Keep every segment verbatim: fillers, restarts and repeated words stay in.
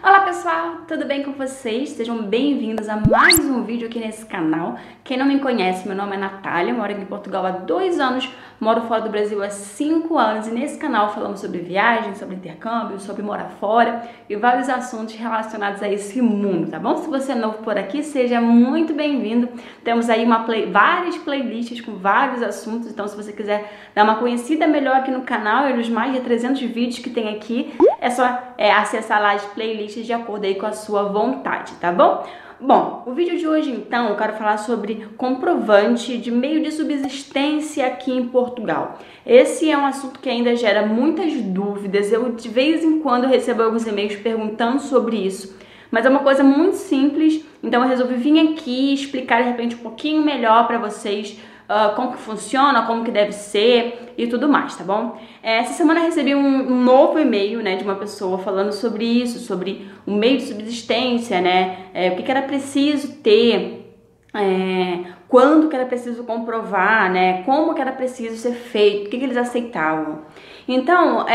Olá pessoal, tudo bem com vocês? Sejam bem-vindos a mais um vídeo aqui nesse canal. Quem não me conhece, meu nome é Natália, moro aqui em Portugal há dois anos, moro fora do Brasil há cinco anos e nesse canal falamos sobre viagens, sobre intercâmbio, sobre morar fora e vários assuntos relacionados a esse mundo, tá bom? Se você é novo por aqui, seja muito bem-vindo. Temos aí uma play, várias playlists com vários assuntos, então se você quiser dar uma conhecida melhor aqui no canal e nos mais de trezentos vídeos que tem aqui, é só é, acessar lá as playlists de acordo aí com a sua vontade, tá bom? Bom, o vídeo de hoje então eu quero falar sobre comprovante de meio de subsistência aqui em Portugal. Esse é um assunto que ainda gera muitas dúvidas, eu de vez em quando recebo alguns e-mails perguntando sobre isso, mas é uma coisa muito simples, então eu resolvi vir aqui explicar de repente um pouquinho melhor para vocês Uh, como que funciona, como que deve ser e tudo mais, tá bom? É, essa semana eu recebi um, um novo e-mail, né, de uma pessoa falando sobre isso, sobre o meio de subsistência, né, é, o que que era preciso ter, é, quando que era preciso comprovar, né, como que era preciso ser feito, o que que eles aceitavam. Então,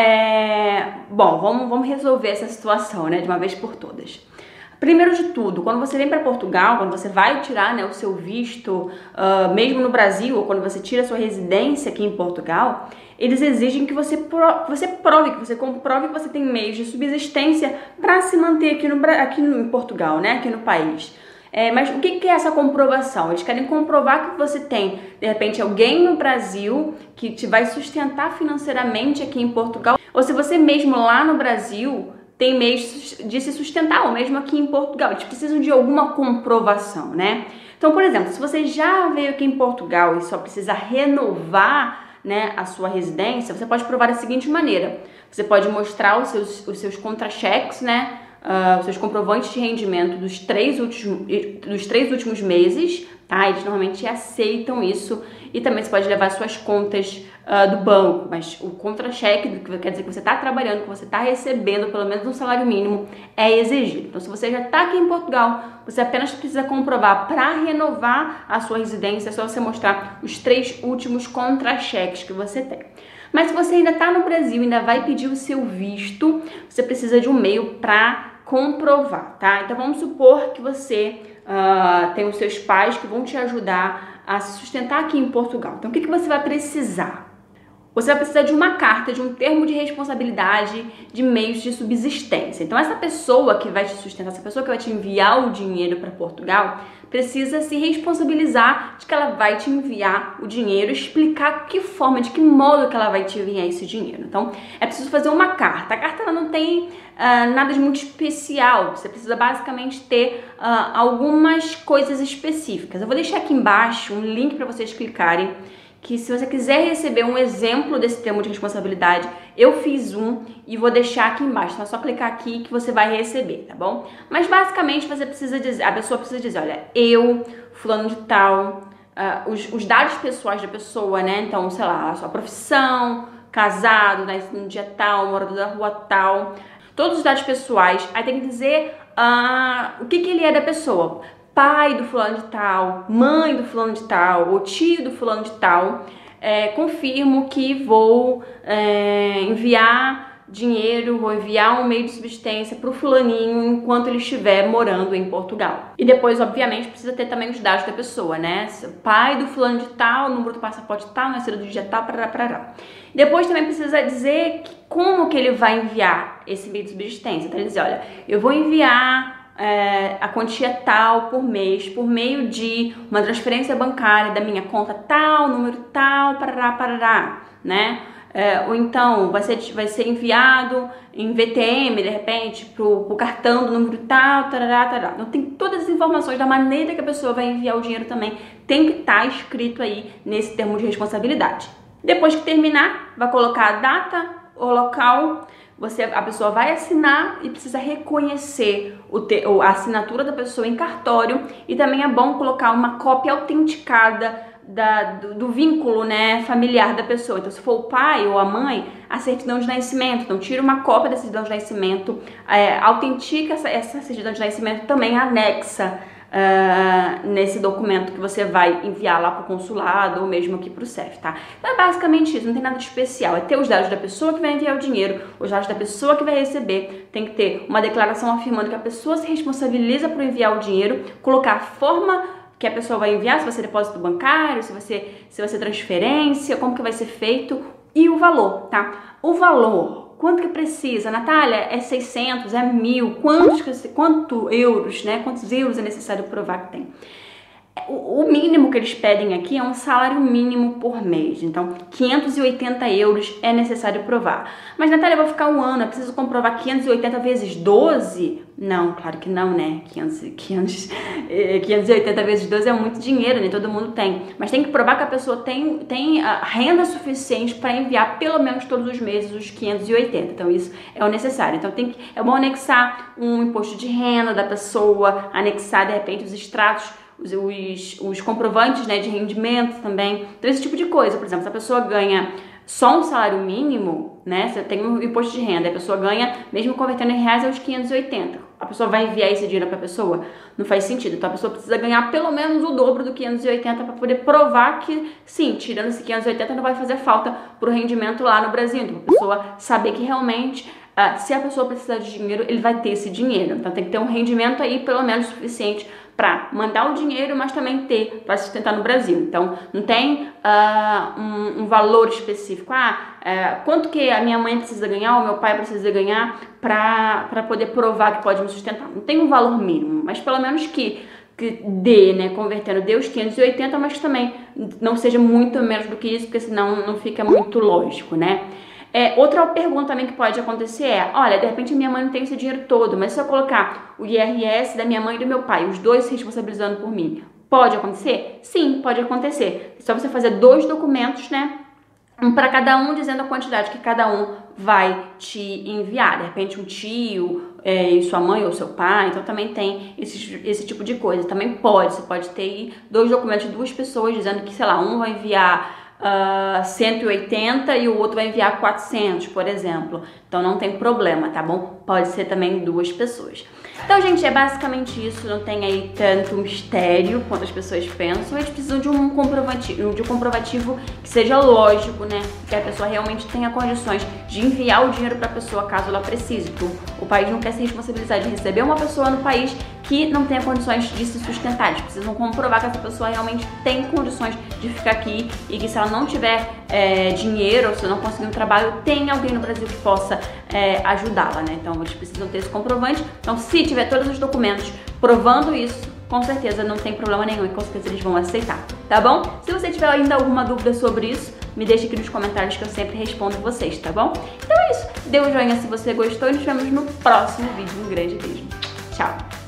é, bom, vamos, vamos resolver essa situação, né, de uma vez por todas. Primeiro de tudo, quando você vem para Portugal, quando você vai tirar, né, o seu visto, uh, mesmo no Brasil, ou quando você tira a sua residência aqui em Portugal, eles exigem que você, pro, que você prove, que você comprove que você tem meios de subsistência para se manter aqui, no, aqui no, em Portugal, né, aqui no país. É, mas o que, que é essa comprovação? Eles querem comprovar que você tem, de repente, alguém no Brasil que te vai sustentar financeiramente aqui em Portugal, ou se você mesmo lá no Brasil tem meios de se sustentar, ou mesmo aqui em Portugal, eles precisam de alguma comprovação, né? Então, por exemplo, se você já veio aqui em Portugal e só precisa renovar, né, a sua residência, você pode provar da seguinte maneira: você pode mostrar os seus, os seus contra-cheques, né, uh, os seus comprovantes de rendimento dos três últimos, dos três últimos meses, tá? Eles normalmente aceitam isso, e também você pode levar suas contas uh, do banco, mas o contra-cheque, que quer dizer que você está trabalhando, que você está recebendo pelo menos um salário mínimo, é exigido. Então, se você já está aqui em Portugal, você apenas precisa comprovar para renovar a sua residência, é só você mostrar os três últimos contra-cheques que você tem. Mas se você ainda está no Brasil, ainda vai pedir o seu visto, você precisa de um meio para comprovar, tá? Então, vamos supor que você uh, tem os seus pais que vão te ajudar a se sustentar aqui em Portugal. Então, o que que você vai precisar? Você vai precisar de uma carta, de um termo de responsabilidade de meios de subsistência. Então, essa pessoa que vai te sustentar, essa pessoa que vai te enviar o dinheiro para Portugal, precisa se responsabilizar de que ela vai te enviar o dinheiro, explicar que forma, de que modo que ela vai te enviar esse dinheiro. Então, é preciso fazer uma carta. A carta ela não tem uh, nada de muito especial. Você precisa basicamente ter uh, algumas coisas específicas. Eu vou deixar aqui embaixo um link para vocês clicarem, que se você quiser receber um exemplo desse termo de responsabilidade, eu fiz um e vou deixar aqui embaixo. Então é só clicar aqui que você vai receber, tá bom? Mas basicamente você precisa dizer, a pessoa precisa dizer, olha, eu, fulano de tal, uh, os, os dados pessoais da pessoa, né? Então, sei lá, a sua profissão, casado, né, no dia tal, morador da rua tal, todos os dados pessoais. Aí tem que dizer uh, o que, que ele é da pessoa. Pai do fulano de tal, mãe do fulano de tal, ou tio do fulano de tal, é, confirmo que vou é, enviar dinheiro, vou enviar um meio de subsistência para o fulaninho enquanto ele estiver morando em Portugal. E depois, obviamente, precisa ter também os dados da pessoa, né? Pai do fulano de tal, número do passaporte tal, nascido do dia tal, parará, parará. Depois também precisa dizer que, como que ele vai enviar esse meio de subsistência. Então ele diz, olha, eu vou enviar É, a quantia tal por mês, por meio de uma transferência bancária da minha conta tal, número tal, parará, parará, né? É, ou então vai ser, vai ser enviado em V T M, de repente, pro, pro cartão do número tal, tarará, tarará. Então tem todas as informações da maneira que a pessoa vai enviar o dinheiro também, tem que estar escrito aí nesse termo de responsabilidade. Depois que terminar, vai colocar a data, o local. Você, a pessoa vai assinar e precisa reconhecer o te, a assinatura da pessoa em cartório, e também é bom colocar uma cópia autenticada da, do, do vínculo, né, familiar da pessoa. Então, se for o pai ou a mãe, a certidão de nascimento. Então, tira uma cópia da certidão de nascimento, é, autentica essa, essa certidão de nascimento, também anexa uh, nesse documento que você vai enviar lá para o consulado ou mesmo aqui para o C E F, tá? Então é basicamente isso, não tem nada de especial. É ter os dados da pessoa que vai enviar o dinheiro, os dados da pessoa que vai receber, tem que ter uma declaração afirmando que a pessoa se responsabiliza por enviar o dinheiro, colocar a forma que a pessoa vai enviar, se vai ser depósito bancário, se vai ser, se vai ser transferência, como que vai ser feito e o valor, tá? O valor, quanto que precisa? Natália, é seiscentos, é mil, quantos, quanto euros, né? Quantos euros é necessário provar que tem? O mínimo que eles pedem aqui é um salário mínimo por mês, então quinhentos e oitenta euros é necessário provar. Mas Natália, eu vou ficar um ano, eu preciso comprovar quinhentos e oitenta vezes doze? Não, claro que não, né? quinhentos, quinhentos, quinhentos e oitenta vezes doze é muito dinheiro, nem todo mundo tem. Mas tem que provar que a pessoa tem, tem a renda suficiente para enviar pelo menos todos os meses os quinhentos e oitenta. Então isso é o necessário. Então tem que, é bom anexar um imposto de renda da pessoa, anexar de repente os extratos, Os, os, os comprovantes, né, de rendimento também. Então esse tipo de coisa, por exemplo, se a pessoa ganha só um salário mínimo, né, você tem um imposto de renda, a pessoa ganha, mesmo convertendo em reais, é os quinhentos e oitenta. A pessoa vai enviar esse dinheiro para a pessoa? Não faz sentido. Então a pessoa precisa ganhar pelo menos o dobro do quinhentos e oitenta para poder provar que, sim, tirando esse quinhentos e oitenta não vai fazer falta para o rendimento lá no Brasil. Então a pessoa saber que realmente, uh, se a pessoa precisar de dinheiro, ele vai ter esse dinheiro. Então tem que ter um rendimento aí pelo menos suficiente para mandar o dinheiro, mas também ter para sustentar no Brasil. Então, não tem uh, um, um valor específico. Ah, uh, quanto que a minha mãe precisa ganhar, ou meu pai precisa ganhar para poder provar que pode me sustentar. Não tem um valor mínimo, mas pelo menos que, que dê, né, convertendo, dê os quinhentos e oitenta, mas que também não seja muito menos do que isso, porque senão não fica muito lógico, né? É, outra pergunta também que pode acontecer é, olha, de repente minha mãe não tem esse dinheiro todo, mas se eu colocar o I R S da minha mãe e do meu pai, os dois se responsabilizando por mim, pode acontecer? Sim, pode acontecer. É só você fazer dois documentos, né? Um para cada um, dizendo a quantidade que cada um vai te enviar. De repente um tio, é, e sua mãe ou seu pai, então também tem esse, esse tipo de coisa. Também pode, você pode ter dois documentos de duas pessoas dizendo que, sei lá, um vai enviar Uh, cento e oitenta e o outro vai enviar quatrocentos, por exemplo. Então não tem problema, tá bom? Pode ser também duas pessoas. Então, gente, é basicamente isso. Não tem aí tanto mistério quanto as pessoas pensam. Eles precisam de um comprovativo, de um comprovativo que seja lógico, né? Que a pessoa realmente tenha condições de enviar o dinheiro para a pessoa caso ela precise. Então, o país não quer se responsabilizar de receber uma pessoa no país que não tenha condições de se sustentar. Eles precisam comprovar que essa pessoa realmente tem condições de ficar aqui e que se ela não tiver é, dinheiro ou se não conseguir um trabalho, tem alguém no Brasil que possa é, ajudá-la, né? Então eles precisam ter esse comprovante. Então, se tiver todos os documentos provando isso, com certeza não tem problema nenhum e com certeza eles vão aceitar, tá bom? Se você tiver ainda alguma dúvida sobre isso, me deixa aqui nos comentários que eu sempre respondo vocês, tá bom? Então é isso. Dê um joinha se você gostou e nos vemos no próximo vídeo. Um grande beijo. Tchau!